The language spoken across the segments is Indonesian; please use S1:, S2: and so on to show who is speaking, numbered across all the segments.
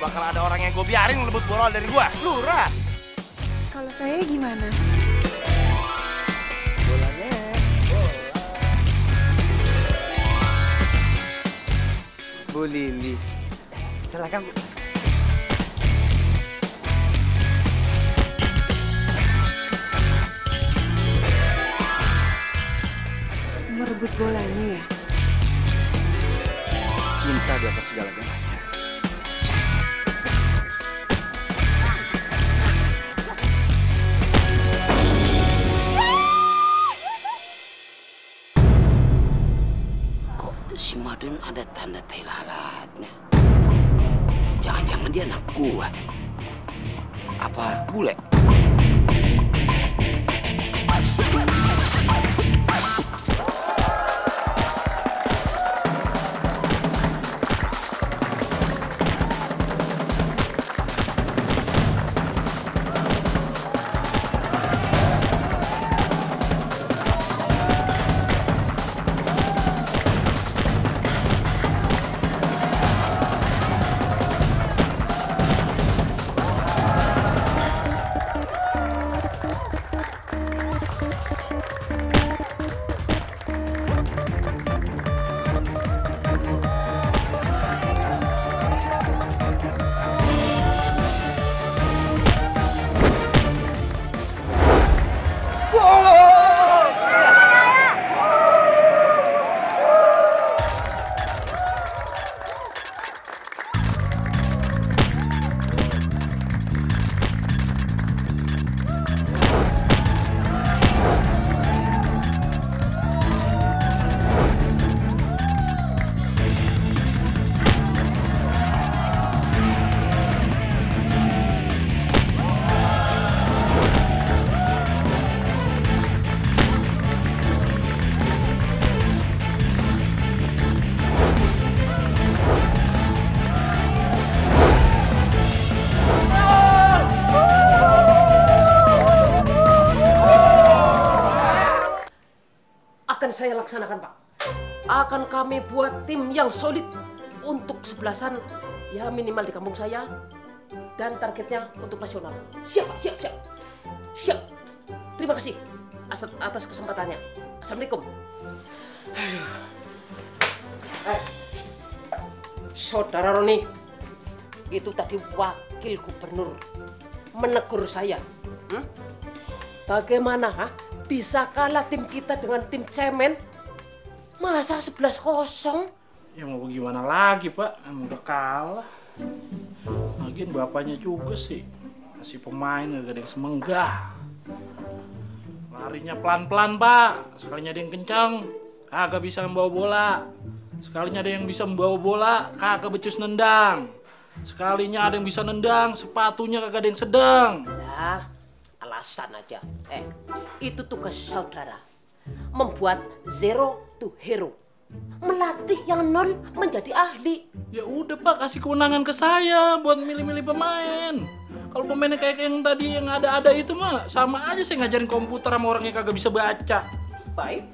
S1: bakal ada orang yang gue biarin ngebut bola dari gue. Lurah.
S2: Kalau saya gimana?
S1: Bolanya.
S3: Bu Lilis, silakan Bu.
S2: Merebut bolanya ya?
S3: Cinta di atas segala-galanya.
S4: Kok si Madun ada tanda tai lalatnya? Jangan-jangan dia anak gua. Apa bule?
S5: Akan saya laksanakan, Pak. Akan kami buat tim yang solid untuk sebelasan, ya minimal di kampung saya. Dan targetnya untuk nasional. Siap, Pak. Siap, siap. Siap. Terima kasih atas kesempatannya. Assalamualaikum. Saudara Roni, itu tadi wakil gubernur menegur saya. Bagaimana, bisa kalah tim kita dengan tim cemen? Masa 11-0?
S6: Ya mau gimana lagi, Pak? Emang udah kalah. Lagian bapaknya juga sih. Masih pemain gak ada yang semenggah. Larinya pelan-pelan, Pak. Sekalinya ada yang kencang, kagak bisa membawa bola. Sekalinya ada yang bisa membawa bola, kagak becus nendang. Sekalinya ada yang bisa nendang, sepatunya kagak ada yang sedang.
S5: Nah, alasan aja. Itu tugas saudara. Membuat zero to hero. Melatih yang nol menjadi ahli.
S6: Ya udah, Pak, kasih kewenangan ke saya buat milih-milih pemain. Kalau pemainnya kayak yang tadi yang ada-ada itu mah sama aja saya ngajarin komputer sama orang yang kagak bisa baca.
S5: Baik.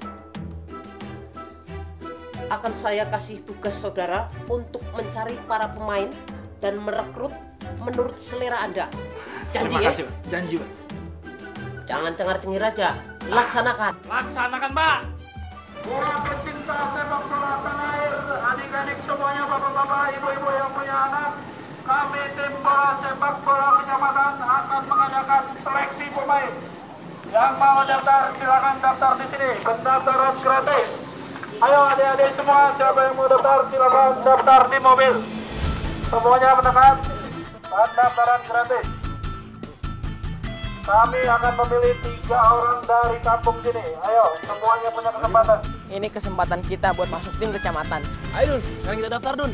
S5: Akan saya kasih tugas saudara untuk mencari para pemain dan merekrut menurut selera Anda. Janji
S6: Terima
S5: ya?
S6: kasih, Pak. Janji, Pak.
S5: Jangan cengar-cengir aja. Laksanakan.
S6: Laksanakan, Pak.
S7: Bola pecinta sepak bola tanah air, adik-adik semuanya, bapak-bapak, ibu-ibu yang punya anak, kami tim bola sepak bola kecamatan akan mengadakan seleksi pemain. Yang mau daftar silakan daftar di sini. Pendaftaran gratis. Ayo adik-adik semua, siapa yang mau daftar silakan daftar di mobil. Semuanya menekan pendaftaran gratis. Kami akan memilih 3 orang dari kampung sini. Ayo, semuanya punya kesempatan.
S8: Ini kesempatan kita buat masuk tim kecamatan.
S5: Ayo Dun, sekarang kita daftar Dun.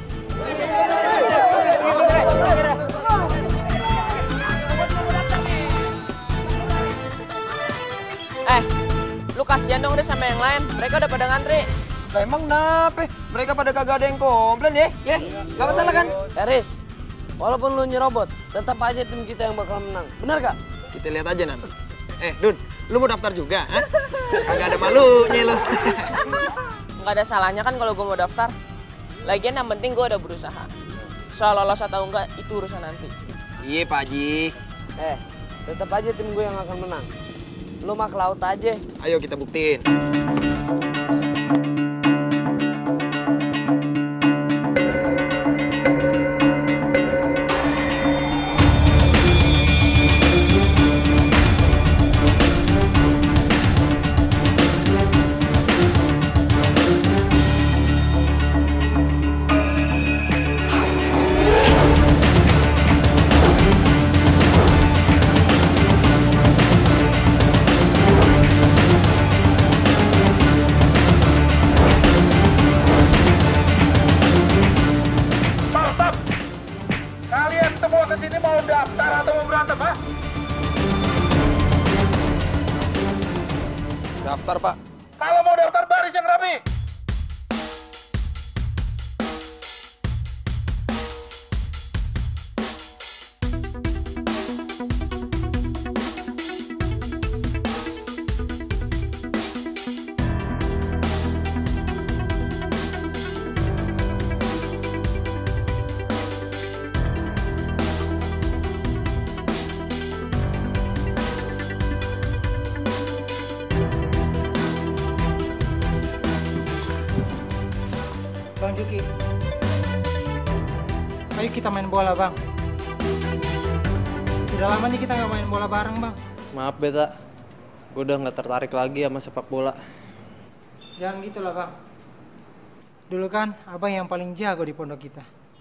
S8: Lu kasihan dong deh sama yang lain. Mereka udah pada ngantri.
S3: Lah emang kenapa? Mereka pada kagak ada yang komplain ya? Ya, nggak masalah kan?
S8: Teris, walaupun lu nyerobot, tetap aja tim kita yang bakal menang. Benar gak?
S3: Kita lihat aja nanti. Dun, lu mau daftar juga? Kagak ada malunya lu.
S8: Nggak ada salahnya kan kalau gue mau daftar. Lagian yang penting gue udah berusaha.
S9: Soal lolos atau enggak itu urusan nanti.
S3: Iya Pak Haji.
S8: Tetap aja tim gue yang akan menang. Lo mah ke laut aja.
S3: Ayo kita buktiin.
S7: Kalian semua kesini mau daftar atau mau berantem, ha?
S3: Daftar Pak.
S7: Kalau mau daftar baris yang rapi.
S10: Bang Juki, ayo kita main bola bang. Sudah lama nih kita nggak main bola bareng bang.
S11: Maaf Beta, gue udah nggak tertarik lagi sama sepak bola.
S10: Jangan gitu lah bang. Dulu kan abang yang paling jago di pondok kita.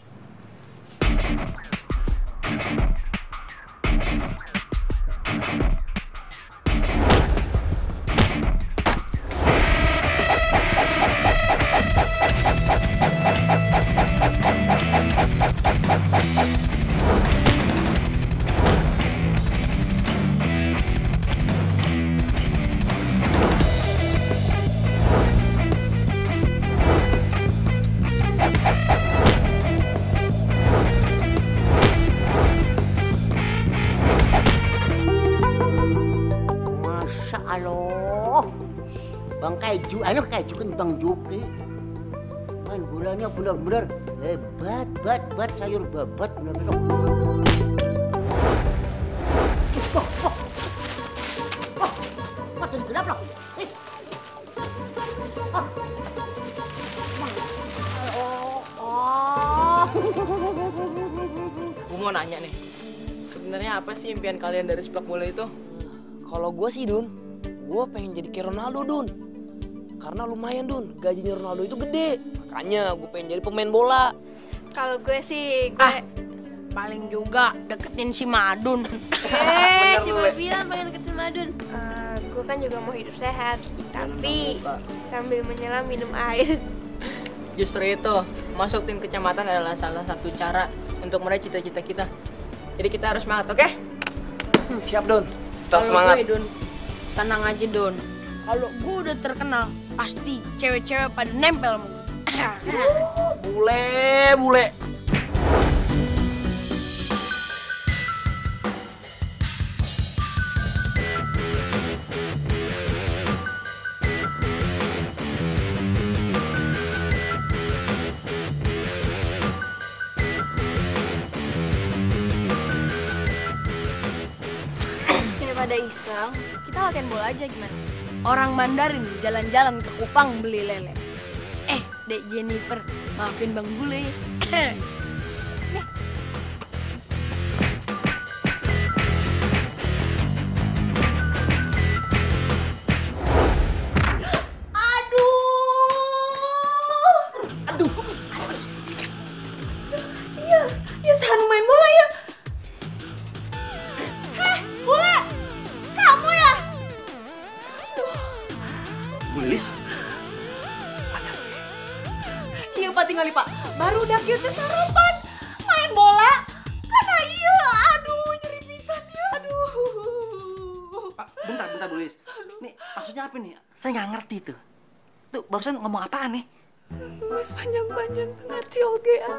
S4: Masya Allah. Bang Kaiju, Kaiju kan Bang Juki. Main bolanya benar-benar hebat, bat sayur babat benar-benar. Kok jadi gelap loh?
S9: Gue mau nanya nih, sebenarnya apa sih impian kalian dari sepak bola itu?
S8: Kalau gue sih Dun, gue pengen jadi kayak Ronaldo Dun. Karena lumayan Dun, gajinya Ronaldo itu gede. Makanya gue pengen jadi pemain bola.
S12: Kalau gue sih, paling juga deketin si Madun.
S13: Coba bilang pengen deketin Madun. Gue kan juga mau hidup sehat, tapi sambil menyelam minum air.
S9: Justru itu, masuk tim kecamatan adalah salah satu cara untuk meraih cita-cita kita. Jadi kita harus semangat, oke?
S8: Siap Dun.
S9: Tetap semangat.
S12: Gue, Dun, tenang aja Dun. Kalau gue udah terkenal, pasti cewek-cewek pada nempel sama gue.
S8: Bule.
S13: Daripada iseng, kita latihan bola aja gimana?
S12: Orang Mandarin jalan-jalan ke Kupang beli lele. Dek Jennifer, maafin Bang Bule.
S2: Ya Sanu main bola ya. Bule, kamu ya?
S1: Bulis?
S2: Iya Pak, tinggal Pak. Baru udah kita sarapan. Main bola. Karena iya, aduh nyeri pisan ya, aduh.
S1: Pak, bentar Bulis. Nih, maksudnya apa nih? Saya nggak ngerti tuh. Tuh, barusan ngomong apaan nih?
S2: Mas panjang-panjang tuh ngerti oke, aduh.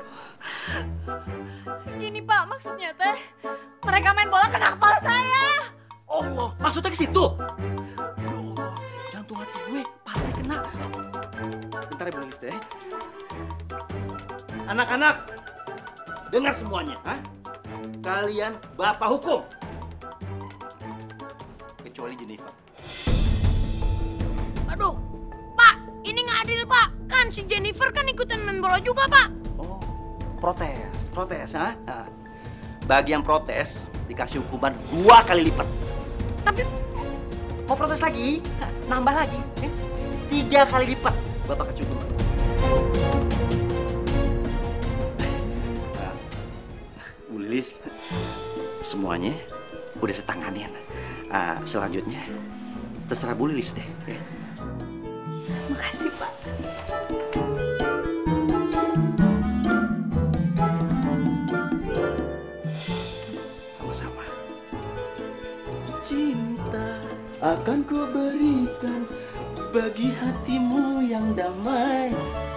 S2: Gini Pak, maksudnya teh mereka main bola kena kepala saya.
S1: Allah, maksudnya ke situ? Ya Allah, jantung hati gue pasti kena. Bentar ya Bulis ya. Anak-anak, dengar semuanya, ha? Kalian bapak hukum. Kecuali Jennifer.
S12: Aduh, Pak, ini nggak adil, Pak. Kan si Jennifer kan ikutan main bola juga, Pak.
S1: Protes, ha? Nah, bagi yang protes dikasih hukuman 2 kali lipat. Tapi mau protes lagi, nambah lagi, 3 kali lipat bapak kasih hukuman. Bu Lilis, semuanya udah setanganin. Selanjutnya terserah Bu Lilis deh.
S2: Makasih, Pak.
S1: Sama-sama. Cinta akan ku berikan bagi hatimu yang damai.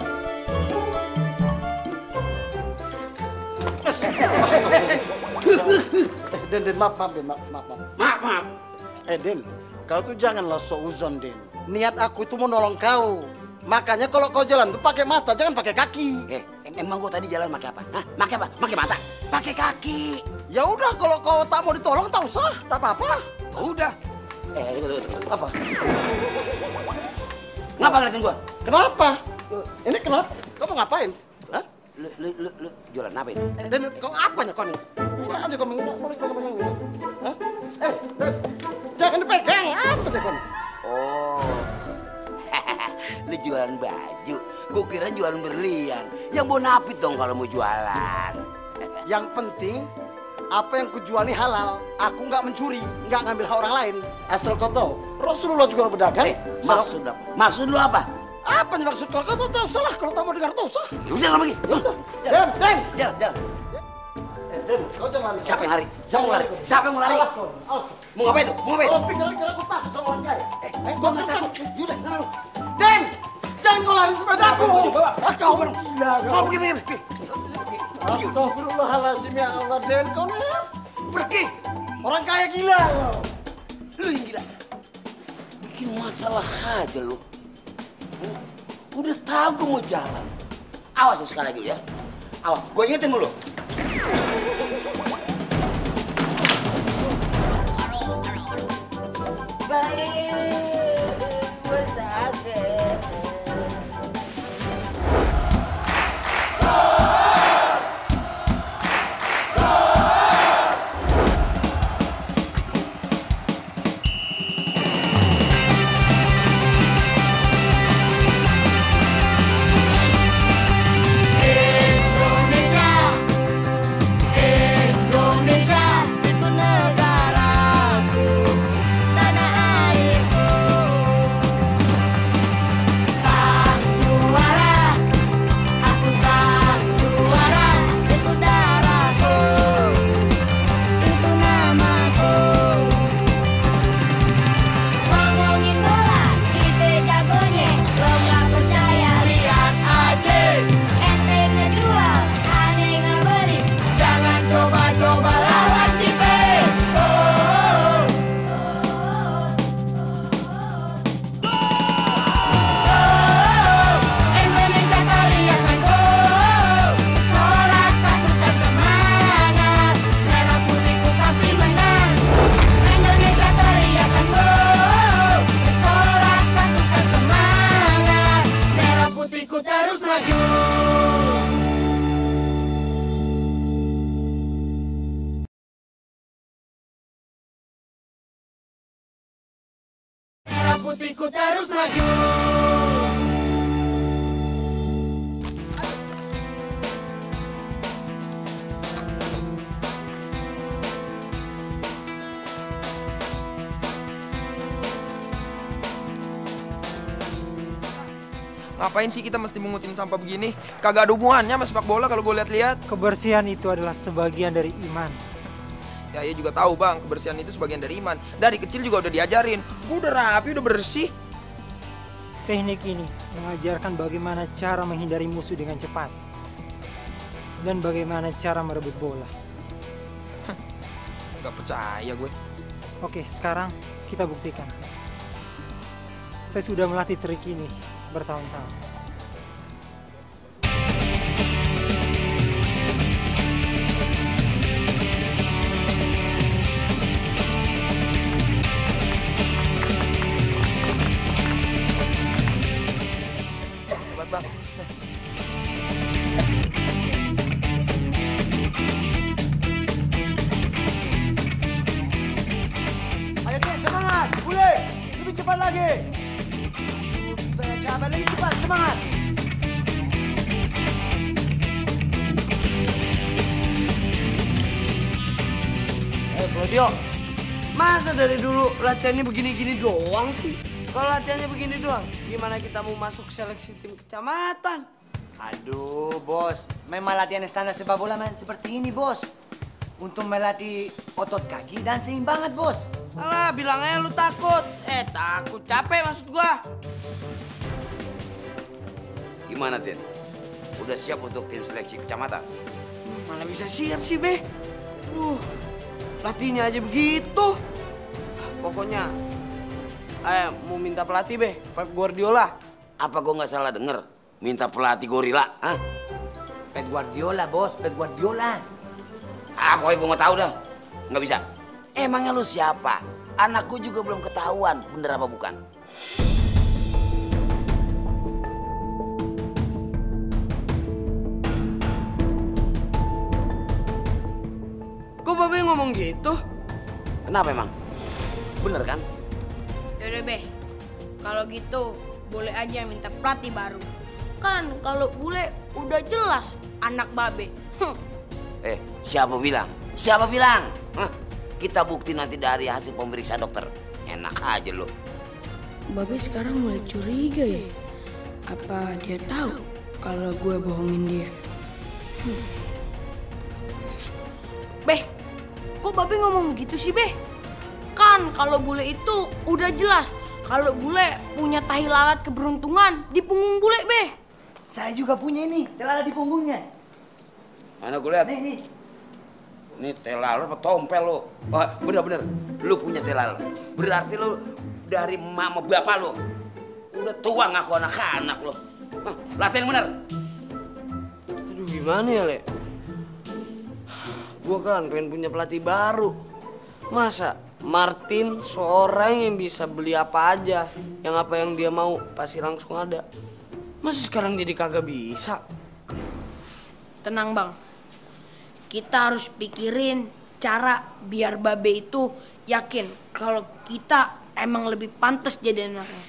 S14: Den, maaf. Den, kau tuh janganlah seuzon, Den. Niat aku itu mau nolong kau. Makanya kalau kau jalan tuh pakai mata, jangan pakai kaki.
S4: Emang gua tadi jalan pakai apa? Hah? Pakai apa? Pakai mata? Pakai kaki.
S14: Ya udah, kalau kau tak mau ditolong, tak usah, tak apa-apa.
S4: Udah. Tunggu.
S14: Apa?
S4: Ngapa ngeliatin gua?
S14: Kenapa? Ini kenapa? Kau mau ngapain? Hah?
S4: Lu jualan apa ini?
S14: Den, kau apanya kau nih? Enggak aja kau mengira, boleh pegang ini. Hah? Den, jangan dipegang, apa aja kau nih?
S4: Oh, lu jualan baju. Gua kira jualan berlian. Yang bonafit dong kalau mau jualan.
S14: Yang penting apa yang kujual ini halal. Aku nggak mencuri, nggak ngambil hak orang lain. Asal kau tahu, Rasulullah juga berdagang.
S4: Maksud apa? Maksud lu apa?
S14: Apa nih maksud kau? Kau tahu salah. Kalau tak mau dengar tahu usah.
S4: Ya udah lagi.
S14: Den.
S4: Jalan.
S14: Den, kau jangan lari.
S4: Siapa yang lari? Siapa yang mau lari?
S14: Awas.
S4: Mau ngapain tuh?
S14: Kau pikir aku takut sama orang kaya?
S4: Gua nggak takut. Yaudah, lalu.
S14: Den, jangan kau lari sepedaku. Kau gila.
S4: Kau pergi.
S14: Astagfirullahaladzim, ya Allah, Den, kau nih.
S4: Pergi.
S14: Orang kaya gila.
S4: Lu yang gila. Bikin masalah aja lu. Udah tahu gue mau jalan. Awas sekali lagi ya. Awas, gue ingetin mulu.
S15: Putihku terus maju.
S3: Ngapain sih kita mesti mengutin sampah begini? Kagak ada hubungannya sama sepak bola kalau gue lihat-lihat.
S10: Kebersihan itu adalah sebagian dari iman.
S3: Ya, ya juga tahu bang, kebersihan itu sebagian dari iman. Dari kecil juga udah diajarin. Gue udah rapi, udah bersih.
S10: Teknik ini mengajarkan bagaimana cara menghindari musuh dengan cepat. Dan bagaimana cara merebut bola.
S3: Gak percaya gue.
S10: Oke, sekarang kita buktikan. Saya sudah melatih trik ini bertahun-tahun.
S8: Bang.
S16: Ayo Tin, semangat. Boleh. Lebih cepat lagi. Cabai lebih cepat, semangat.
S8: Claudio, masa dari dulu latihannya begini-gini doang sih? Kalau latihannya begini doang, gimana kita mau masuk seleksi tim kecamatan?
S1: Aduh, bos. Memang latihan standar sepak bola seperti ini, bos. Untuk melatih otot kaki dan seimbangan, bos.
S8: Alah, bilang aja lu takut. Takut capek maksud gua.
S4: Gimana, Tin? Udah siap untuk tim seleksi kecamatan?
S8: Mana bisa siap sih, Be? Aduh, latihnya aja begitu. Pokoknya, mau minta pelatih, Be. Pep Guardiola.
S4: Apa gua nggak salah denger? Minta pelatih gorila, ah?
S1: Pep Guardiola, bos. Pep Guardiola.
S4: Pokoknya gua nggak tahu dah. Nggak bisa. Emangnya lu siapa? Anakku juga belum ketahuan, bener apa bukan?
S8: Kok Babe ngomong gitu?
S4: Kenapa emang? Bener kan?
S12: Yaudah Be, kalau gitu boleh aja minta pelatih baru. Kan kalau bule udah jelas anak Babe.
S4: Siapa bilang? Siapa bilang? Hah? Kita bukti nanti dari hasil pemeriksaan dokter. Enak aja lo.
S12: Babe sekarang mulai curiga ya. Apa dia tahu kalau gue bohongin dia? Beh, kok Babe ngomong gitu sih, Beh? Kan kalau bule itu udah jelas kalau bule punya tahi lalat keberuntungan di punggung bule, Beh.
S1: Saya juga punya ini, telalat di punggungnya.
S4: Mana gue lihat?
S1: Nih.
S4: Ini telalat apa tompel lo? Oh, bener-bener. Lu punya telalat. Berarti lu dari emak sama bapak lo. Udah tua ngaku anak-anak lo. Latihan bener.
S8: Aduh, gimana ya, Le? Gua kan pengen punya pelatih baru. Masa Martin seorang yang bisa beli apa aja, yang apa yang dia mau pasti langsung ada. Masa sekarang jadi kagak bisa?
S12: Tenang, Bang. Kita harus pikirin cara biar Babe itu yakin kalau kita emang lebih pantas jadi anaknya.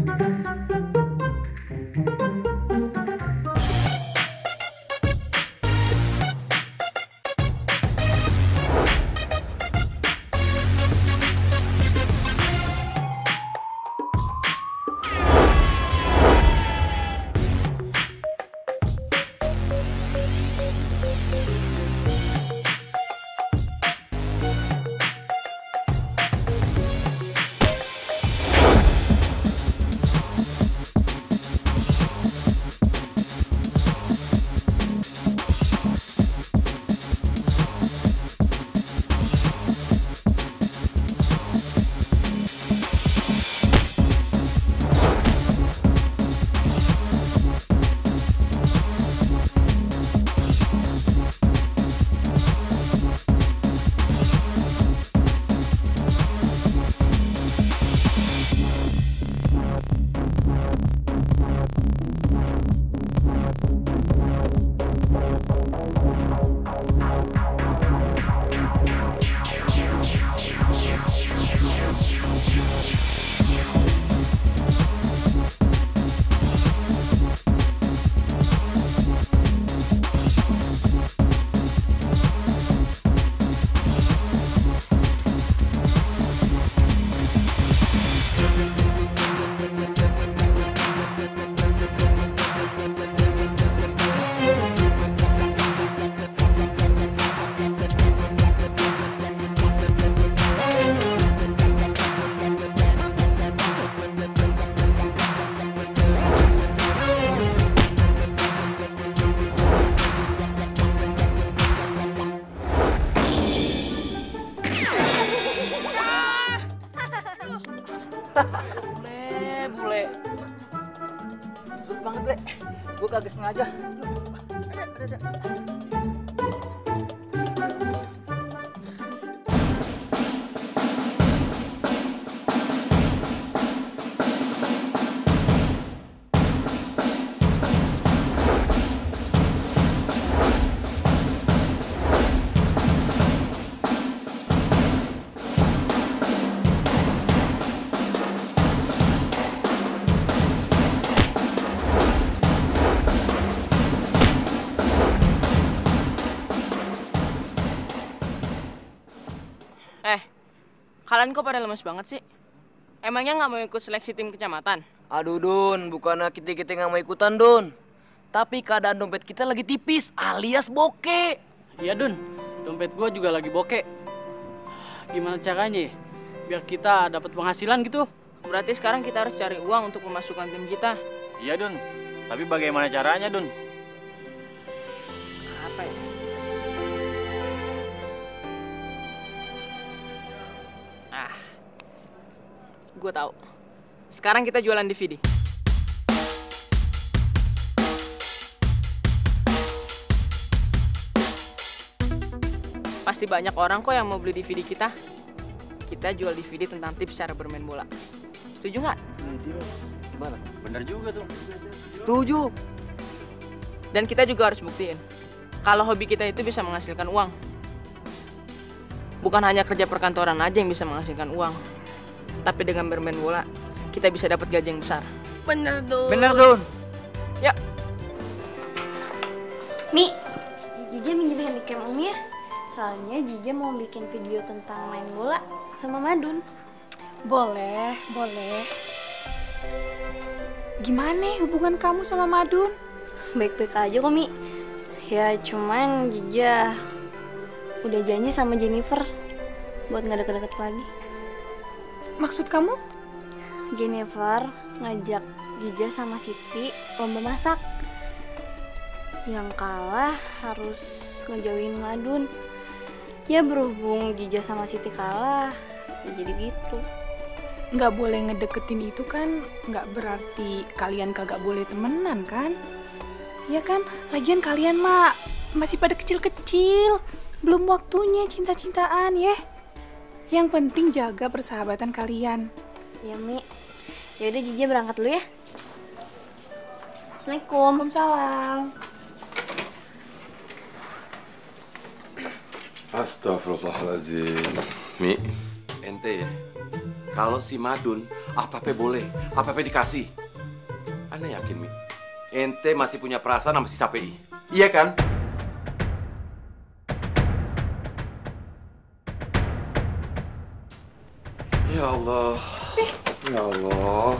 S16: Bule. Sulit banget, Le. Gue kagak sengaja.
S9: Kalian kok pada lemes banget sih? Emangnya nggak mau ikut seleksi tim kecamatan?
S5: Aduh Dun, bukannya kita nggak mau ikutan Dun. Tapi keadaan dompet kita lagi tipis alias bokeh.
S17: Iya Dun, dompet gua juga lagi bokeh. Gimana caranya ya? Biar kita dapat penghasilan gitu.
S9: Berarti sekarang kita harus cari uang untuk memasukkan tim kita.
S11: Iya Dun, tapi bagaimana caranya Dun?
S9: Apa ya? Gue tahu. Sekarang kita jualan DVD. Pasti banyak orang kok yang mau beli DVD kita. Kita jual DVD tentang tips cara bermain bola. Setuju nggak?
S11: Gimana? Bener juga tuh.
S9: Setuju. Dan kita juga harus buktiin kalau hobi kita itu bisa menghasilkan uang. Bukan hanya kerja perkantoran aja yang bisa menghasilkan uang. Tapi dengan bermain bola, kita bisa dapat gaji yang besar.
S12: Bener Dun.
S9: Bener Dun. Ya.
S13: Mi, Jija minjemin handicam Om ya. Soalnya Jija mau bikin video tentang main bola sama Madun.
S18: Boleh, boleh. Gimana hubungan kamu sama Madun?
S13: Baik-baik aja kok, Mi. Ya cuman Jija udah janji sama Jennifer buat nggak deket-deket lagi.
S18: Maksud kamu?
S13: Jennifer ngajak Jija sama Siti lomba masak. Yang kalah harus ngejauhin Madun. Ya berhubung Jija sama Siti kalah, ya jadi gitu.
S18: Nggak boleh ngedeketin itu kan nggak berarti kalian kagak boleh temenan kan? Ya kan, lagian kalian mah masih pada kecil-kecil. Belum waktunya cinta-cintaan ya. Yang penting jaga persahabatan kalian.
S13: Ya Mi, yaudah Jija berangkat dulu ya. Assalamualaikum.
S18: Waalaikumsalam.
S19: Astagfirullahaladzim. Mi, ente ya, kalau si Madun apa-apa boleh, apa-apa dikasih. Ana yakin Mi, ente masih punya perasaan sama si Sapei. Iya kan? Ya Allah. Ya Allah.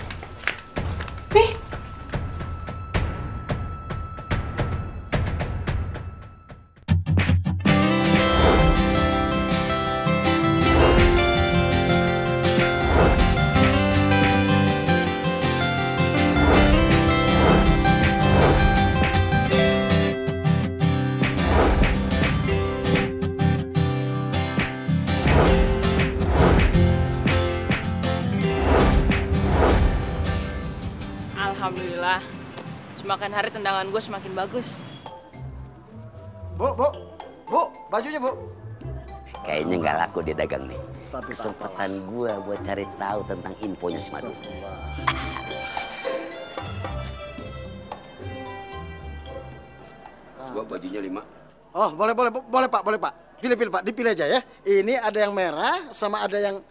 S9: Alhamdulillah, semakin hari tendangan gue semakin bagus.
S14: Bu, bajunya Bu.
S4: Kayaknya nggak laku dia dagang nih. Kesempatan gue buat cari tahu tentang infonya si Madun. Gua bajunya 5.
S14: Oh, boleh Pak. Pilih Pak, dipilih aja ya. Ini ada yang merah sama ada yang...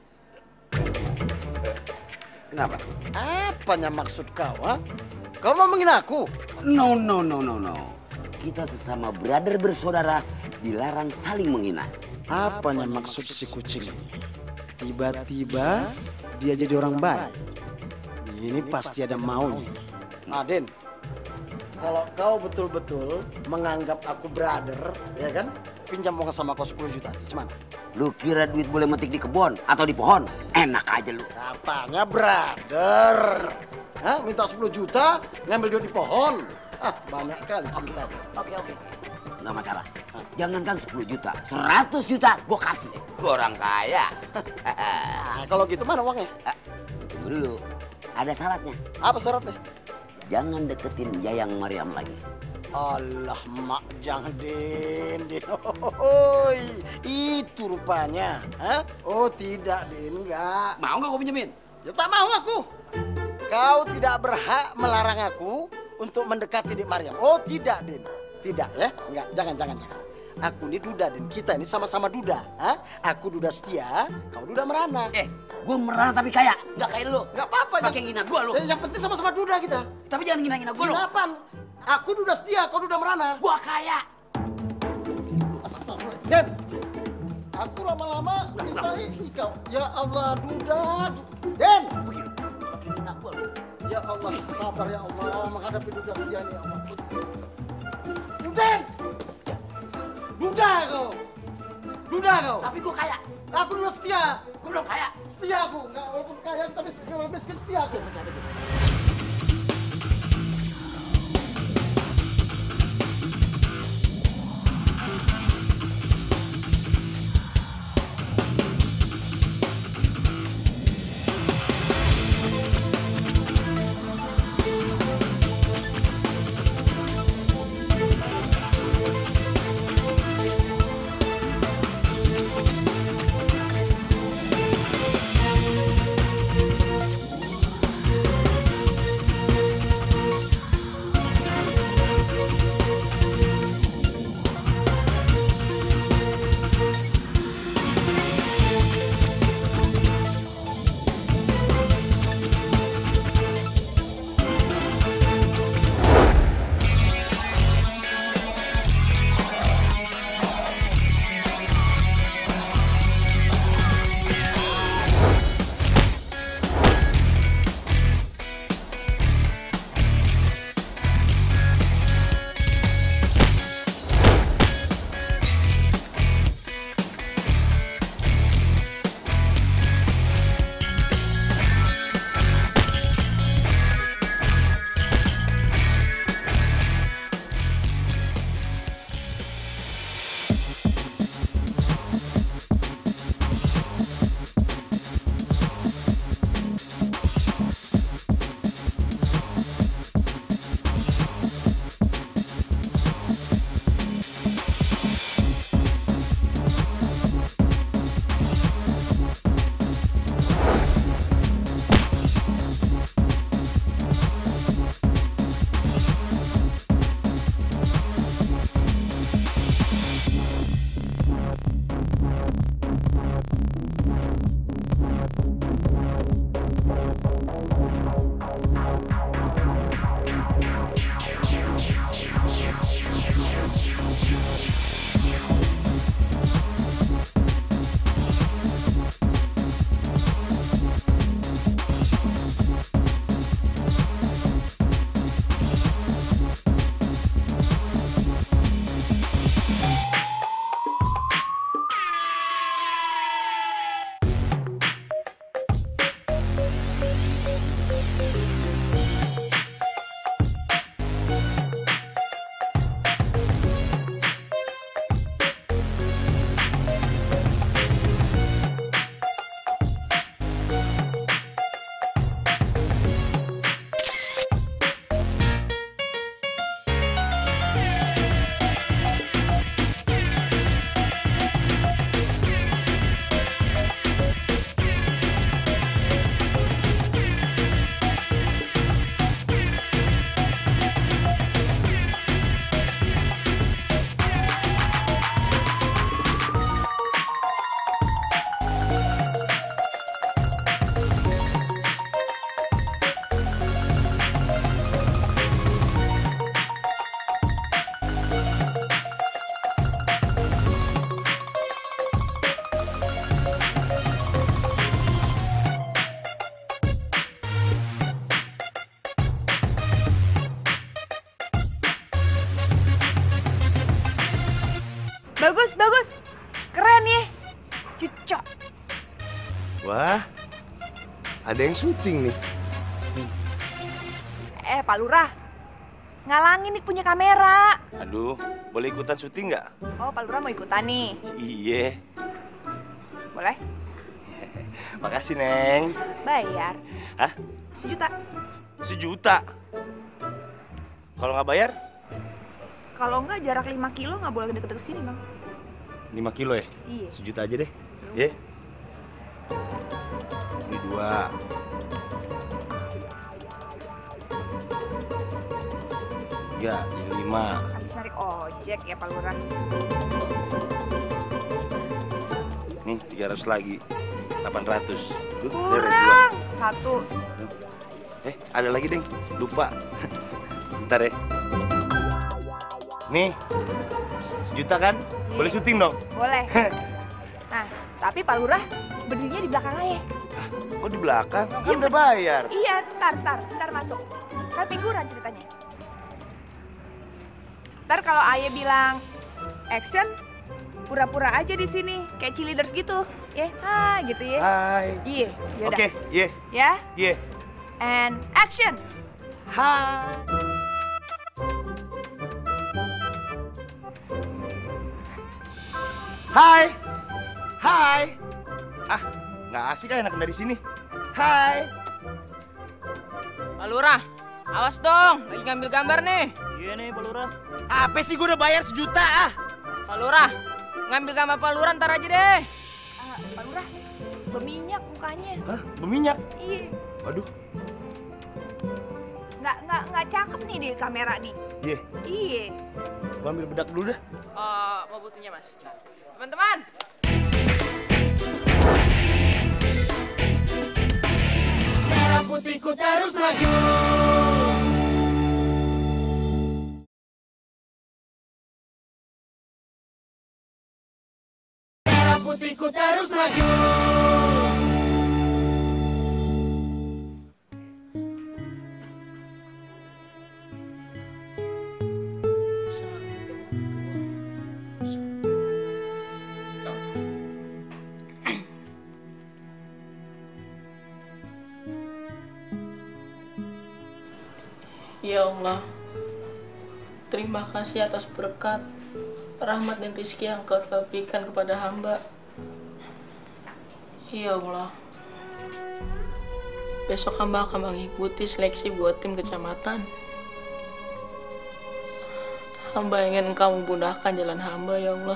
S4: Kenapa?
S14: Apanya maksud kau, ha? Kau mau menghina aku?
S4: No. Kita sesama brother bersaudara dilarang saling menghina.
S14: Apanya maksud si kucing ini? Tiba-tiba dia jadi orang baik. Ini pasti ada maunya. Aden, kalau kau betul-betul menganggap aku brother, ya kan? Pinjam uang sama kau 10 juta aja, gimana?
S4: Lu kira duit boleh metik di kebun atau di pohon? Enak aja lu.
S14: Katanya brother. Hah? Minta 10 juta, ngambil duit di pohon. Ah, banyak kali ceritanya.
S4: Oke. Nggak masalah. Jangankan 10 juta, 100 juta gua kasih deh. Gua orang kaya.
S14: Nah, kalau gitu mana uangnya?
S4: Tunggu dulu. Ada syaratnya.
S14: Apa syaratnya?
S4: Jangan deketin Yayang Mariam lagi.
S14: Allah, mak jangan Den. Hoi, itu rupanya. Hah? Oh tidak Den, enggak.
S4: Mau nggak gua pinjemin?
S14: Ya tak mau aku. Kau tidak berhak melarang aku untuk mendekati Dik Mariam. Oh tidak Den. Tidak ya, enggak, jangan. Aku ini Duda Den, kita ini sama-sama Duda. Hah? Aku Duda setia, kau Duda merana.
S4: Gua merana tapi kaya, nggak kayak lu.
S14: Nggak apa-apa.
S4: Pakai ngina gua lu.
S14: Yang penting sama-sama Duda kita.
S4: Tapi jangan ngina-ngina gua lu.
S14: Kenapa? Aku Duda setia, kau Duda merana.
S4: Gua kaya.
S14: Astagfirullah. Den, Aku lama-lama bisa kau. Ya Allah, Duda. Den! Ya Allah, sabar ya Allah menghadapi Duda setia nih ya Allah. Den! Duda kau. Duda kau.
S1: Tapi gua kaya.
S14: Aku Duda setia.
S1: Gua belum kaya.
S14: Setia aku. Enggak walaupun kaya tapi miskin setia aku.
S12: Bagus, bagus. Keren ya. Cocok.
S20: Wah, ada yang syuting nih.
S12: Pak Lurah, ngalangin nih punya kamera.
S20: Aduh, boleh ikutan syuting nggak?
S12: Oh, Pak Lurah mau ikutan nih.
S20: Iya.
S12: Boleh?
S20: Makasih, Neng.
S12: Bayar.
S20: Hah?
S12: 1 juta.
S20: 1 juta? Kalau nggak bayar?
S12: Kalau nggak jarak 5 kilo nggak boleh deket-deket sini, Bang.
S20: 5 kilo ya?
S12: Iya.
S20: 1 juta aja deh. Ya. Ini 2. Ya, ini 5.
S12: Habis narik ojek ya, Pak Lurah.
S20: Nih, 300 lagi. 800.
S12: Kurang. 1.
S20: Ada lagi, Deng. Lupa. Bentar ya. Nih, 1 juta kan? Boleh syuting dong?
S12: Boleh.
S21: Nah, tapi Pak Lurah berdirinya di belakang aja.
S20: Kok di belakang? Kan udah bayar.
S21: Iya, ntar masuk. Kan figuran ceritanya. Ntar kalau Aye bilang action, pura-pura aja di sini kayak cheerleaders gitu, ya, gitu ya.
S20: Hai.
S21: Iya, yaudah.
S20: Oke, iya.
S21: Ya.
S20: Iya.
S21: And action.
S20: Hai. Hai. Hai. Ah, nggak asik enak dari sini. Hai.
S9: Pak Lurah, awas dong, lagi ngambil gambar nih.
S16: Iya nih Pak Lurah.
S20: Apa sih, gue udah bayar 1 juta ah.
S9: Pak Lurah, ngambil gambar Pak Lurah ntar aja deh.
S21: Pak Lurah, berminyak mukanya.
S20: Hah? Berminyak?
S21: Iya.
S20: Waduh.
S21: Nggak cakep nih di kamera nih.
S20: Iya.
S21: Iya.
S20: Gue ambil bedak dulu dah.
S9: Mau butuhnya Mas. Teman-teman.
S15: Merah putihku terus maju. Merah putihku terus maju.
S9: Ya Allah, terima kasih atas berkat, rahmat dan rizki yang Kau telah berikan kepada hamba. Ya Allah, besok hamba akan mengikuti seleksi buat tim kecamatan. Hamba ingin Engkau memudahkan jalan hamba, ya Allah,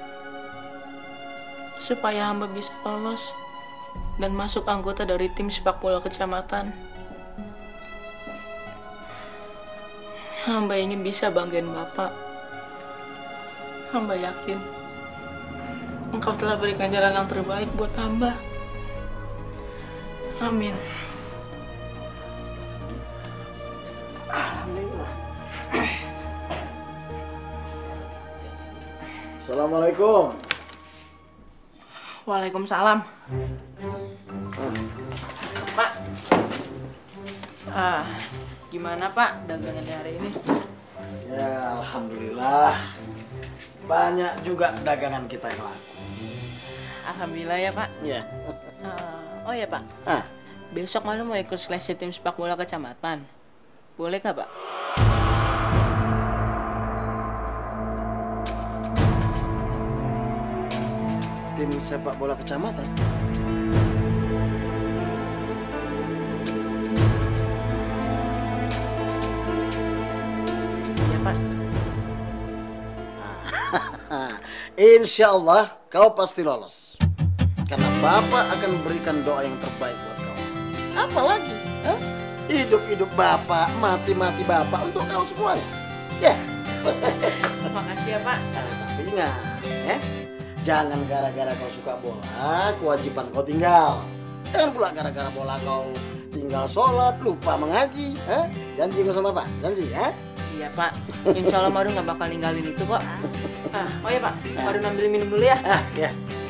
S9: supaya hamba bisa lolos dan masuk anggota dari tim sepak bola kecamatan. Hamba ingin bisa banggain Bapak. Hamba yakin Engkau telah berikan jalan yang terbaik buat hamba. Amin.
S14: Assalamualaikum.
S9: Waalaikumsalam. Pak. Gimana Pak dagangannya hari ini?
S14: Ya, alhamdulillah. Banyak juga dagangan kita yang laku.
S9: Alhamdulillah ya Pak.
S14: Ya.
S9: Oh ya Pak. Besok malam mau ikut seleksi tim sepak bola kecamatan. Boleh nggak Pak?
S14: Tim sepak bola kecamatan?
S9: Iya Pak.
S14: Insya Allah kau pasti lolos. Karena Bapak akan berikan doa yang terbaik buat kau. Apa lagi? Hidup-hidup Bapak, mati-mati Bapak untuk kau semuanya. Ya.
S9: Terima kasih ya Pak.
S14: Tapi ingat, ya. Jangan gara-gara kau suka bola, kewajiban kau tinggal. Jangan pula gara-gara bola kau tinggal sholat, lupa mengaji. Janji kau sama Pak? Janji, ya?
S9: Iya Pak. Insya Allah Madu nggak bakal ninggalin itu kok. Oh ya Pak, Madu ambil minum dulu ya.
S14: Ya.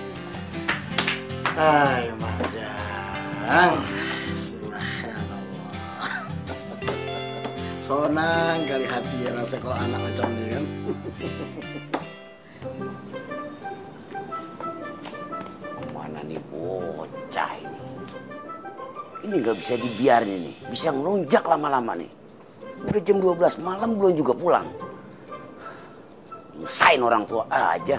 S14: Ayo Madang. Subhanallah. Sonang kali hati ya rasa kalau anak macam ini kan.
S4: Mana nih bocah ini? Ini nggak bisa dibiarin ini. Bisa ngelunjak lama-lama nih. Udah jam 12 malam belum juga pulang. Nyusahin orang tua aja.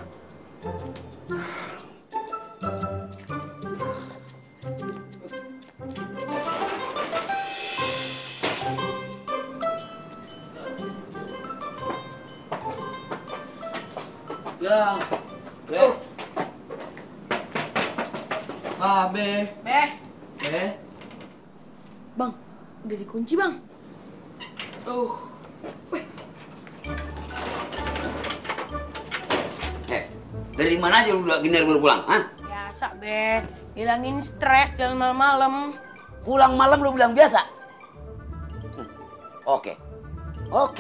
S3: Ya, Be.
S12: Bang, udah dikunci bang.
S4: Dari mana aja lu udah gini baru pulang?
S12: Biasa Be, hilangin stres jalan malam-malam.
S4: Pulang malam lu bilang biasa? Oke.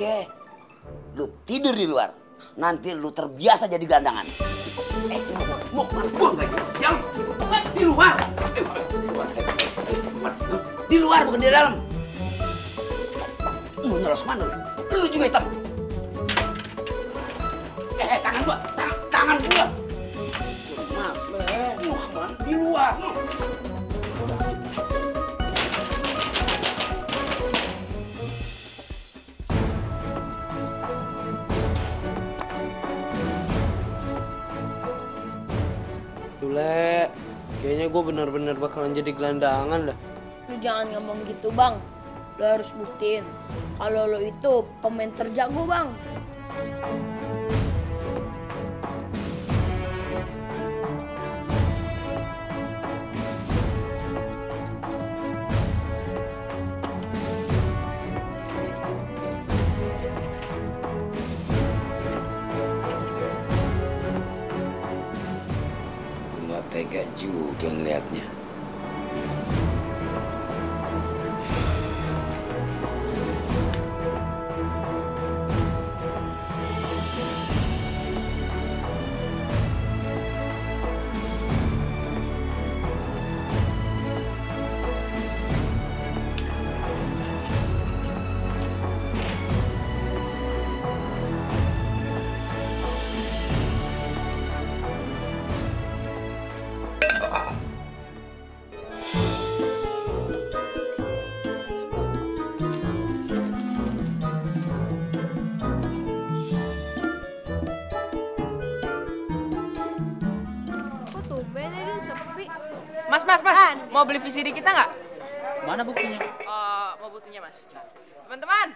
S4: Lu tidur di luar. Nanti lu terbiasa jadi gelandangan. Mau kemana? Gua nggak jalan. Di luar. Di luar bukan di dalam. Mau nyelos kemana lu? Lu juga hitam. Tangan gua. Tangan gua. Mas, mau kemana? Di luar.
S8: Le, kayaknya gue bener-bener bakalan jadi gelandangan dah.
S12: Lu jangan ngomong gitu bang. Lo harus buktiin kalau lo itu pemain terjago bang.
S4: Tega juga ngeliatnya.
S21: Mas, mau beli VCD kita nggak?
S16: Mana buktinya?
S21: Mau buktinya, Mas. Teman-teman.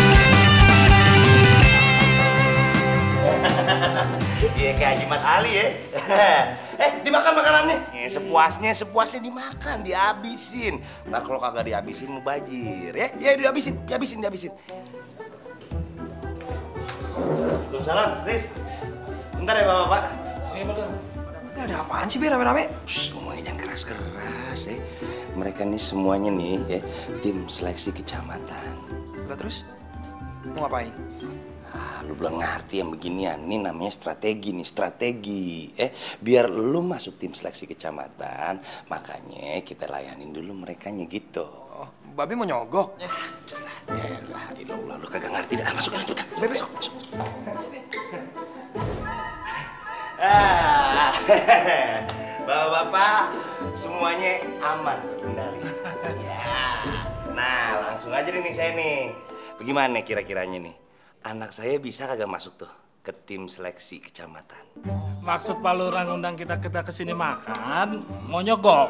S20: Iya kayak Haji Mat Ali ya. Dimakan makanannya. Sepuasnya dimakan, dihabisin. Ntar kalau kagak dihabisin mubajir, ya? Ya dihabisin. Waalaikumsalam, Riz. Bentar ya Bapak.
S3: Ada apaan sih, Be, rame-rame?
S20: Shh, ngomongnya jangan keras-keras, ya. Mereka nih semuanya nih, ya, tim seleksi kecamatan.
S3: Lah terus? Mau ngapain?
S20: Lu belum ngerti yang beginian. Ini namanya strategi. Biar lu masuk tim seleksi kecamatan, makanya kita layanin dulu merekanya gitu.
S3: Oh, Babe mau nyogok?
S20: Elah, lu kagak ngerti dah. Masuk aja, Babe, besok. Bapak-bapak, semuanya aman, kendali. Ya, nah langsung aja nih saya nih. Bagaimana kira-kiranya nih? Anak saya bisa kagak masuk tuh ke tim seleksi kecamatan?
S7: Maksud Pak Lurah ngundang kita kesini makan, mau nyogok?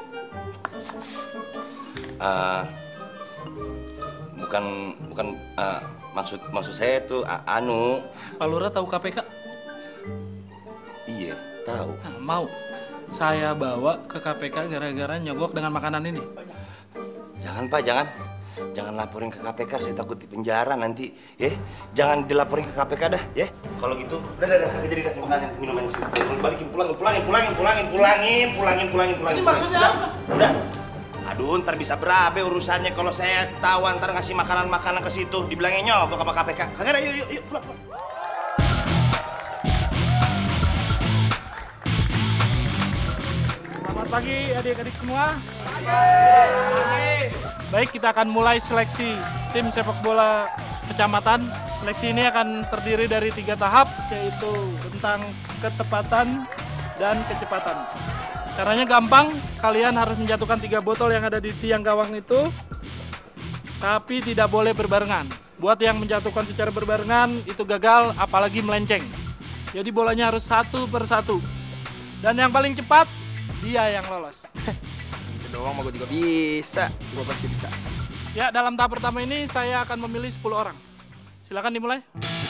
S20: Bukan maksud saya tuh anu.
S7: Pak Lurah tahu KPK?
S20: Iya, tahu.
S7: Nah, mau saya bawa ke KPK gara-gara nyogok dengan makanan ini.
S20: Jangan Pak, jangan laporin ke KPK, saya takut di penjara nanti, ya. Jangan dilaporin ke KPK dah, ya. Kalau gitu, udah, kagak jadi dah makanan minumannya sini. Balikin, pulangin.
S7: Ini maksudnya apa?
S20: Udah. Aduh, ntar bisa berabe urusannya kalau saya tahu ntar ngasih makanan ke situ, dibilangnya nyogok sama KPK. Kagak ada, yuk, pulang.
S7: Selamat pagi adik-adik semua. Baik, kita akan mulai seleksi tim sepak bola kecamatan. Seleksi ini akan terdiri dari 3 tahap, yaitu tentang ketepatan dan kecepatan. Caranya gampang, kalian harus menjatuhkan 3 botol yang ada di tiang gawang itu, tapi tidak boleh berbarengan. Buat yang menjatuhkan secara berbarengan, itu gagal, apalagi melenceng. Jadi bolanya harus satu persatu. Dan yang paling cepat, dia yang lolos.
S3: Itu doang mah gue juga bisa. Gue pasti bisa.
S7: Ya, dalam tahap pertama ini saya akan memilih 10 orang. Silakan dimulai.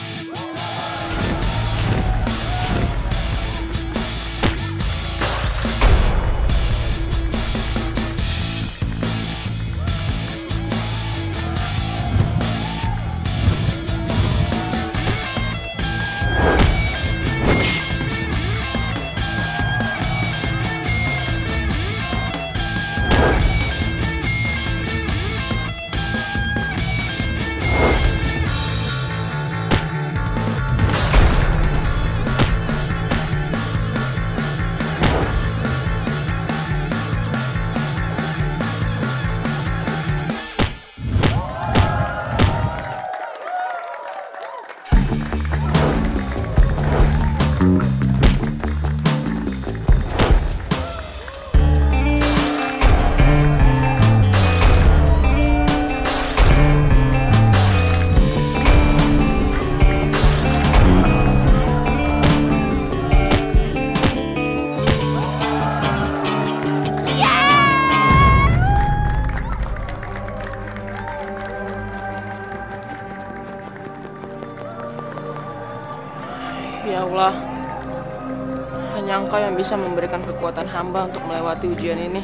S9: Ya Allah, hanya Engkau yang bisa memberikan kekuatan hamba untuk melewati ujian ini.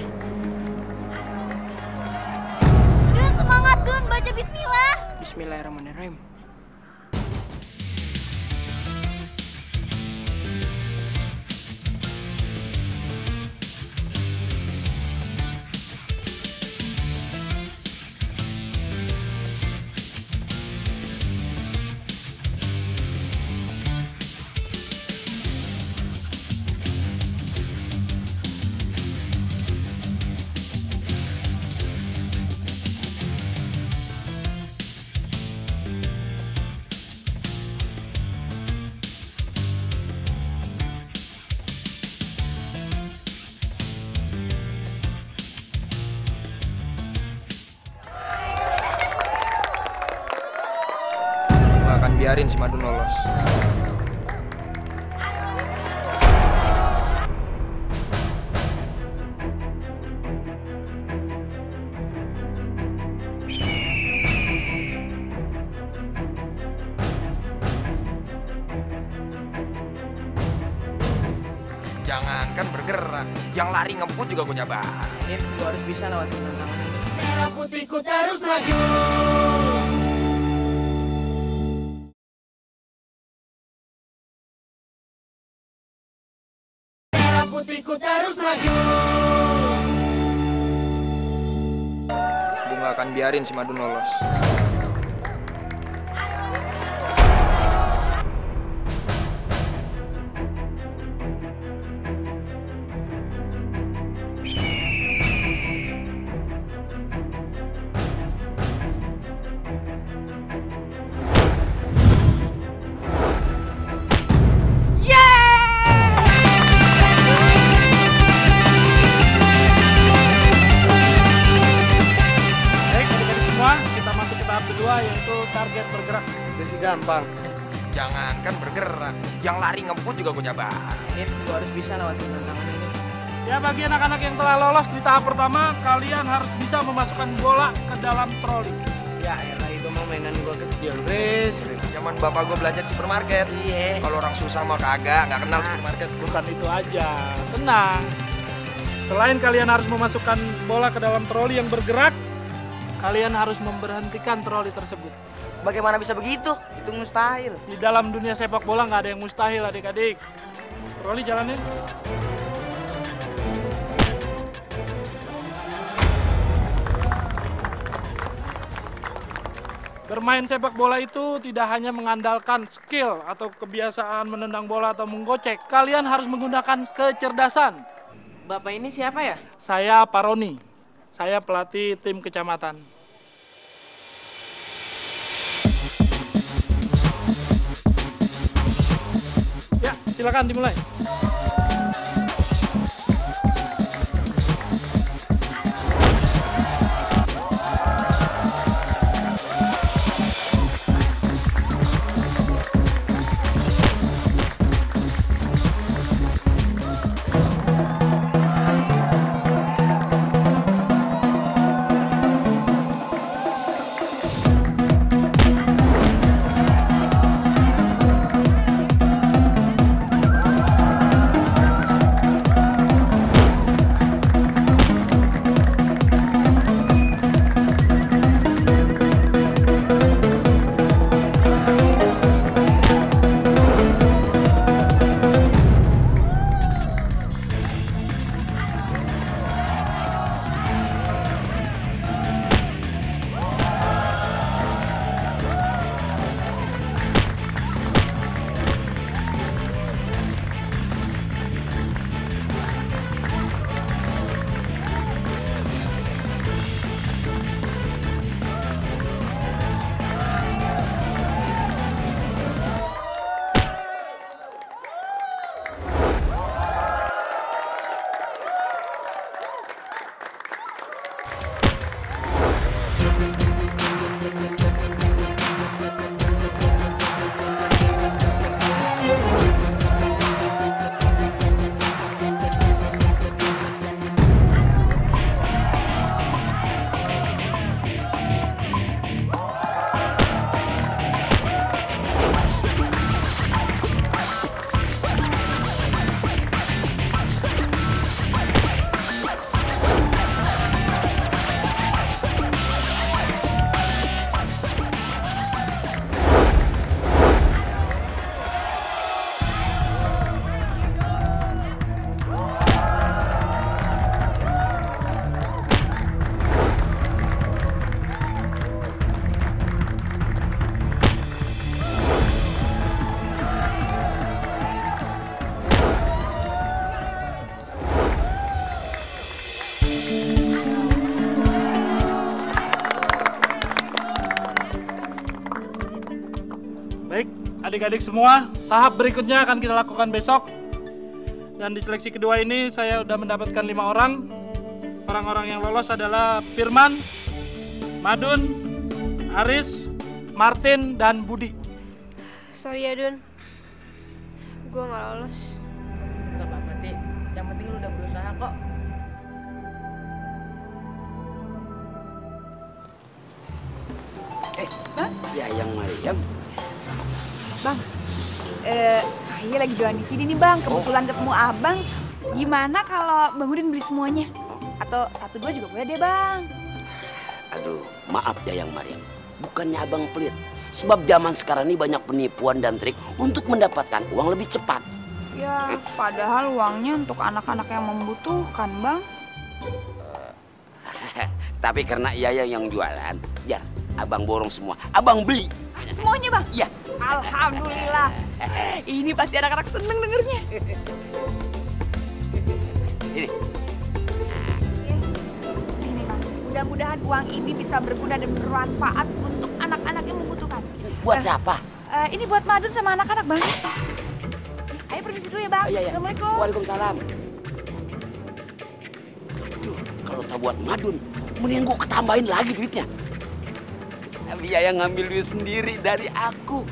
S13: Dun, semangat Dun, baca bismillah.
S9: Bismillahirrahmanirrahim.
S3: Biarin si Madun lolos. Jangankan bergerak, yang lari ngebut juga gue nyabarin.
S16: Gue harus bisa lewatin tantangan ini.
S15: Merah putihku terus maju. Merah putihku terus maju.
S3: Gue gak akan biarin si Madun lolos.
S7: Yaitu target bergerak.
S3: Udah sih gampang. Jangankan bergerak, yang lari ngebut juga gue nyabarin.
S16: Gue harus bisa lewatin tantangan ini.
S7: Ya, bagi anak-anak yang telah lolos di tahap pertama, kalian harus bisa memasukkan bola ke dalam troli.
S8: Ya elah, itu mah mainan gue kecil, Riz.
S3: Zaman bapak gue belajar di supermarket.
S8: Iya.
S3: Kalau orang susah mah kagak, nggak kenal supermarket.
S7: Bukan itu aja, tenang. Selain kalian harus memasukkan bola ke dalam troli yang bergerak, kalian harus memberhentikan troli tersebut.
S1: Bagaimana bisa begitu? Itu mustahil.
S7: Di dalam dunia sepak bola nggak ada yang mustahil, adik-adik. Troli jalanin. Bermain sepak bola itu tidak hanya mengandalkan skill atau kebiasaan menendang bola atau menggocek. Kalian harus menggunakan kecerdasan.
S16: Bapak ini siapa ya?
S7: Saya Pak Roni. Saya pelatih tim kecamatan. Ya, silakan dimulai. Baik, adik-adik semua, tahap berikutnya akan kita lakukan besok. Dan di seleksi kedua ini saya sudah mendapatkan 5 orang. Orang-orang yang lolos adalah Firman, Madun, Aris, Martin, dan Budi.
S6: Sorry ya, Dun. Gue nggak lolos.
S16: Gak apa-apa, Ti. Yang penting lu udah berusaha kok.
S4: Ya yang Mariam.
S21: Bang, Saya lagi jualan DVD nih bang, kebetulan ketemu abang. Gimana kalau Bang Udin beli semuanya? Atau 1-2 juga boleh deh bang.
S4: Aduh, maaf ya Yang Mariam. Bukannya abang pelit. Sebab zaman sekarang ini banyak penipuan dan trik untuk mendapatkan uang lebih cepat.
S21: Ya, padahal uangnya untuk anak-anak yang membutuhkan bang.
S4: Tapi karena Yayang yang jualan, jar abang borong semua. Abang beli.
S21: Semuanya bang?
S4: Iya.
S21: Alhamdulillah. Ini pasti anak-anak seneng dengernya.
S4: Ini.
S21: Ini bang, mudah-mudahan uang ini bisa berguna dan bermanfaat untuk anak-anak yang membutuhkan.
S4: Buat siapa?
S21: Ini buat Madun sama anak-anak bang. Ayo permisi dulu ya bang.
S4: Iya.
S21: Assalamualaikum.
S4: Waalaikumsalam. Aduh, kalau tak buat Madun, mending gua ketambahin lagi duitnya. Tapi Yayang ngambil duit sendiri dari aku.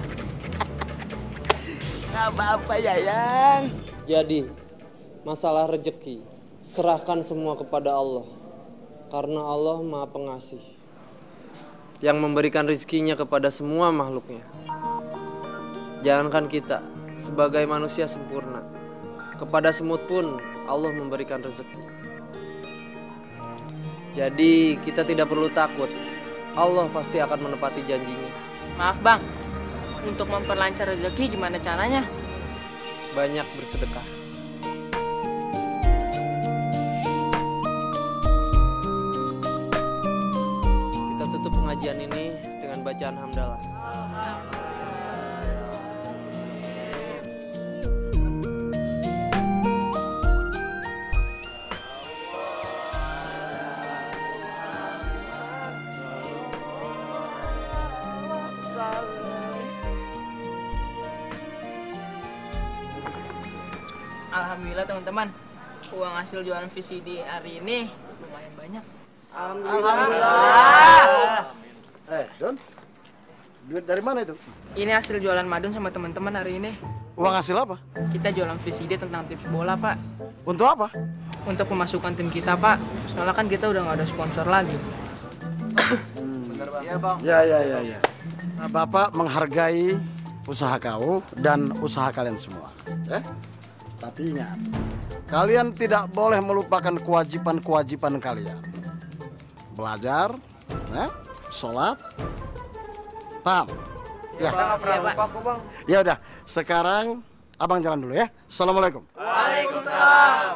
S4: Nggak apa-apa Yayang.
S11: Jadi, masalah rezeki, serahkan semua kepada Allah. Karena Allah Maha Pengasih, yang memberikan rezekinya kepada semua makhluknya. Jangankan kita, sebagai manusia sempurna, kepada semut pun Allah memberikan rezeki. Jadi, kita tidak perlu takut. Allah pasti akan menepati janjinya.
S9: Maaf bang, untuk memperlancar rezeki gimana caranya?
S11: Banyak bersedekah. Kita tutup pengajian ini dengan bacaan hamdalah.
S9: Alhamdulillah teman-teman, uang hasil jualan VCD hari ini lumayan banyak.
S14: Alhamdulillah. Don, duit dari mana itu?
S9: Ini hasil jualan Madun sama teman-teman hari ini.
S14: Uang hasil apa?
S9: Kita jualan VCD tentang tips bola, Pak.
S14: Untuk apa?
S9: Untuk pemasukan tim kita, Pak. Soalnya kan kita udah nggak ada sponsor lagi.
S14: Iya, Bang. Ya. Nah, Bapak menghargai usaha kau dan usaha kalian semua. Tapi ingat, kalian tidak boleh melupakan kewajiban-kewajiban kalian. Belajar, sholat, paham? Ya. Ya udah, sekarang abang jalan dulu ya. Assalamualaikum.
S8: Waalaikumsalam.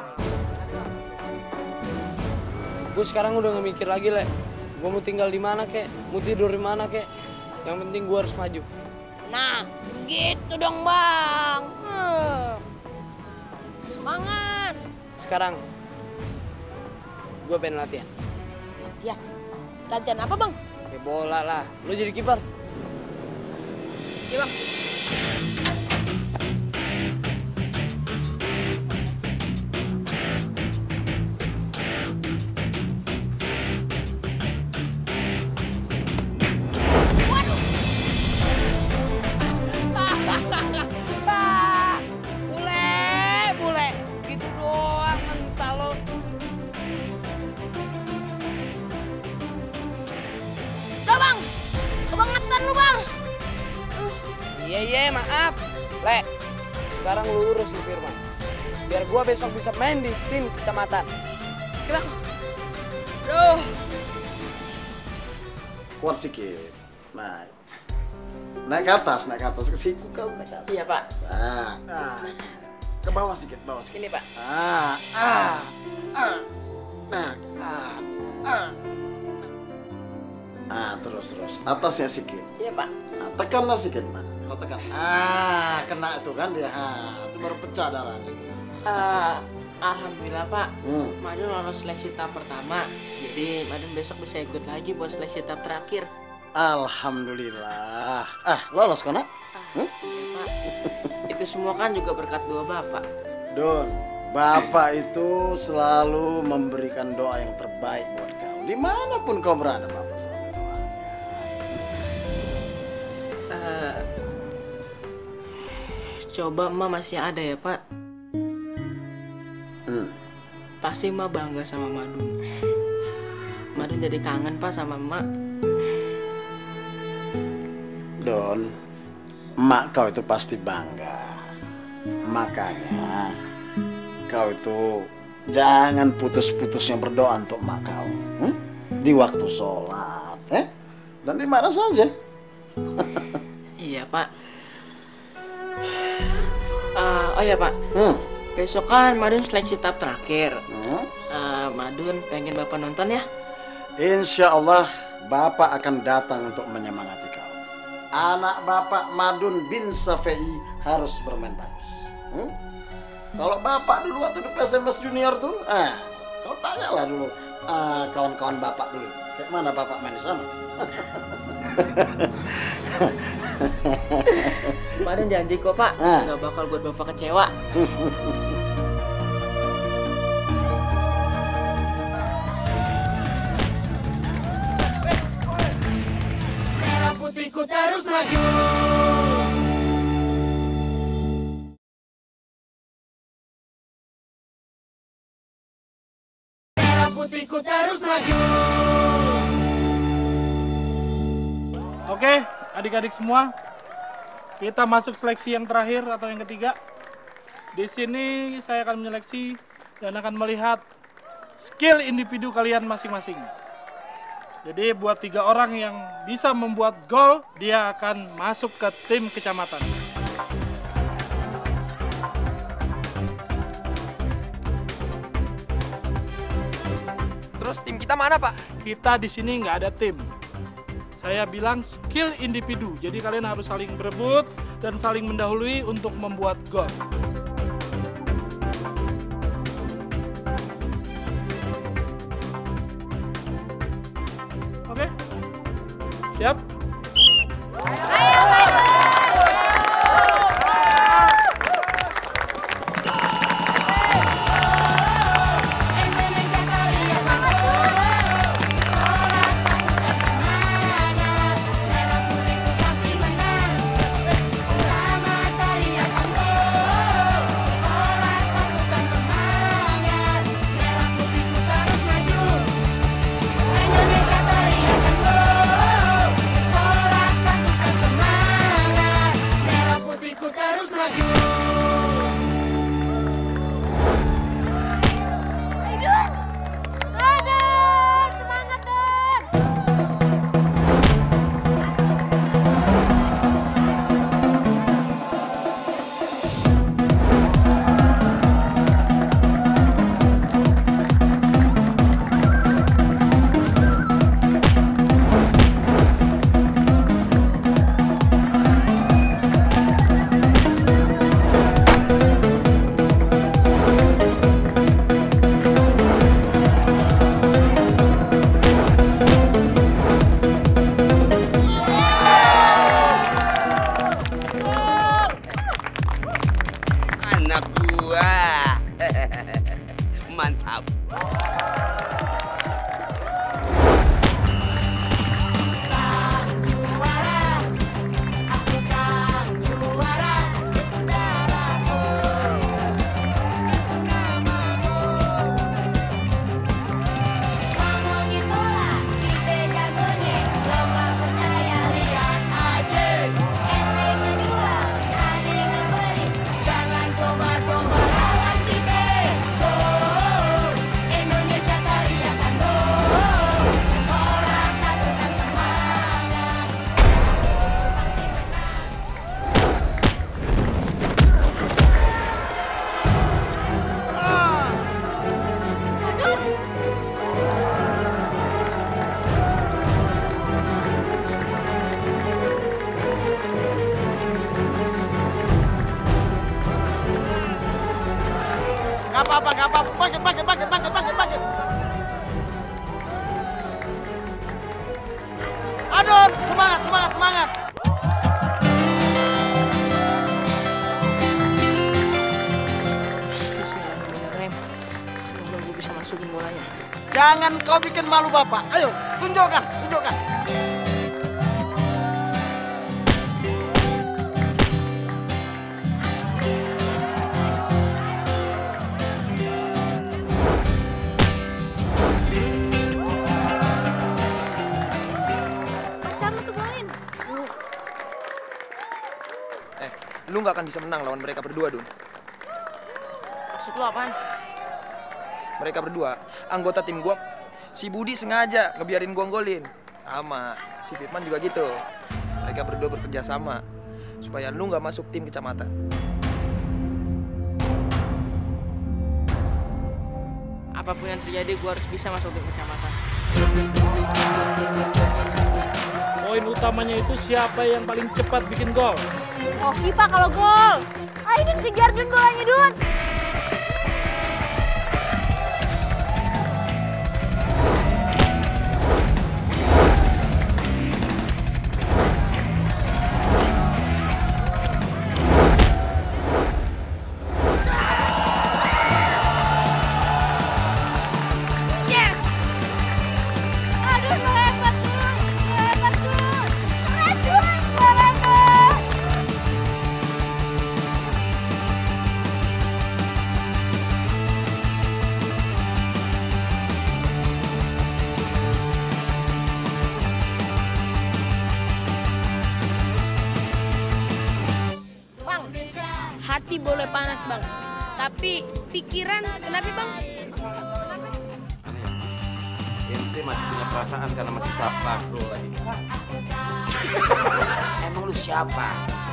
S8: Gue sekarang udah gak mikir lagi, Le. Gue mau tinggal di mana, kek? Mau tidur di mana, kek? Yang penting gue harus maju.
S12: Nah, gitu dong, Bang. Semangat.
S8: Sekarang gue pengen latihan.
S12: Latihan? Latihan apa, Bang?
S8: Ya bola lah. Lu jadi kiper.
S12: Iya, Bang.
S8: Bule. Gitu doang mental lo.
S12: Udah, Bang. Kebangetan lu, Bang.
S8: Iya, maaf. Le, sekarang lu urus si Firman. Biar gua besok bisa main di tim kecamatan.
S12: Oke, Bang. Aduh.
S14: Kuat sedikit. Nah, naik ke atas ke siku kau naik ke atas.
S9: Iya, Pak.
S14: Nah, ke bawah sedikit,
S9: Ini, Pak.
S14: Terus. Atasnya sedikit.
S9: Iya, Pak.
S14: Nah, tekanlah sedikit, Nak. Kau tekan. Kena itu kan dia. Itu baru pecah darahnya.
S9: Alhamdulillah, Pak. Madun lolos seleksi tahap pertama. Jadi Madun besok bisa ikut lagi buat seleksi tahap terakhir.
S14: Alhamdulillah. Lolos kau, Nak?
S9: Pak, itu semua kan juga berkat doa Bapak.
S14: Don, Bapak itu selalu memberikan doa yang terbaik buat kau. Dimanapun kau berada, Bapak selalu doakan.
S9: Coba Emak masih ada ya, Pak? Pasti Emak bangga sama Madun. Madun jadi kangen, Pak, sama Emak.
S14: Don, emak kau itu pasti bangga. Makanya kau itu jangan putus-putusnya berdoa untuk mak kau. Di waktu sholat, dan di mana saja.
S9: Iya, Pak. Oh ya, Pak. Besok kan Madun seleksi tahap terakhir. Madun pengen Bapak nonton ya?
S14: Insya Allah Bapak akan datang untuk menyemangati kau. Anak Bapak Madun bin Safei harus bermain bagus. Kalau Bapak dulu waktu di PSMS Junior tuh, kau tanyalah dulu kawan-kawan Bapak dulu. Kayak mana Bapak main di sana?
S9: Madun janji kok, Pak. Nggak bakal buat Bapak kecewa.
S15: Merah putihku terus maju. Merah putihku terus maju.
S7: Oke, adik-adik semua, kita masuk seleksi yang terakhir atau yang ketiga. Di sini saya akan menyeleksi dan akan melihat skill individu kalian masing-masing. Jadi buat 3 orang yang bisa membuat gol, dia akan masuk ke tim kecamatan.
S3: Terus tim kita mana, Pak?
S7: Kita di sini nggak ada tim. Saya bilang skill individu, jadi kalian harus saling berebut dan saling mendahului untuk membuat gol. Oke? Siap?
S4: Mantap.
S14: Gak apa-apa, bangkit. Aduh, semangat.
S9: Bismillahirrahmanirrahim. Semoga gue bisa masukin bolanya.
S14: Jangan kau bikin malu Bapak. Ayo, tunjukkan.
S3: Lu nggak akan bisa menang lawan mereka berdua, Dun.
S9: lo apaan?
S3: Mereka berdua, anggota tim gua. Si Budi sengaja ngebiarin gua golin. Sama, si Firman juga gitu. Mereka berdua bekerja sama supaya lu nggak masuk tim kecamatan.
S9: Apapun yang terjadi, gue harus bisa masuk tim kecamatan.
S7: Poin utamanya itu siapa yang paling cepat bikin gol.
S21: Oke Pak kalau gol. Ayo Dun kejar Dun golnya Dun.
S12: Hati boleh panas bang, tapi pikiran kenapa bang?
S19: Ente masih punya perasaan karena masih sabar bro lagi.
S4: Emang lu siapa?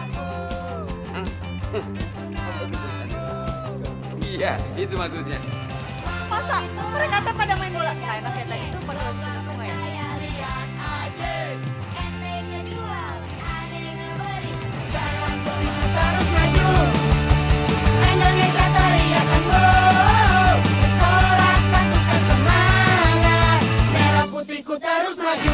S19: Iya, itu maksudnya.
S21: Masa mereka tuh pada main bola? Nah enak kayak tadi tuh pada seneng ya.
S15: Terus maju, Indonesia teriakan gol, bersorak satukan semangat, merah putihku terus maju.